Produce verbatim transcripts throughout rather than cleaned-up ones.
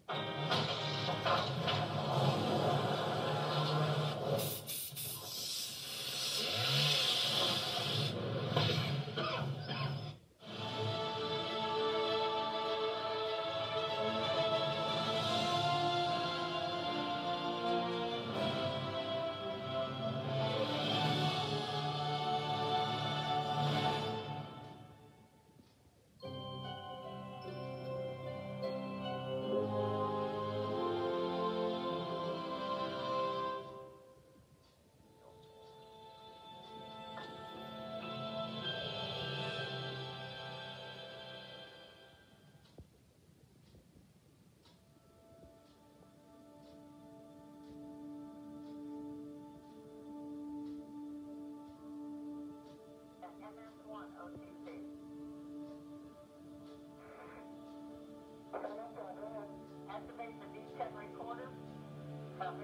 Activate the D ten recorder. Copy.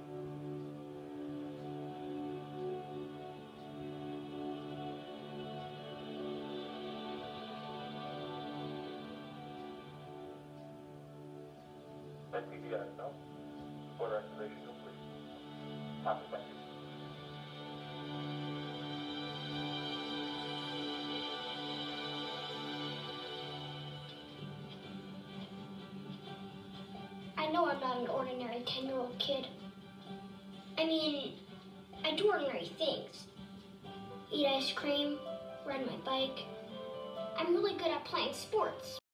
T B S, no? Recorder activation complete. Copy, thank you. I know I'm not an ordinary ten-year-old kid. I mean, I do ordinary things. Eat ice cream, ride my bike. I'm really good at playing sports.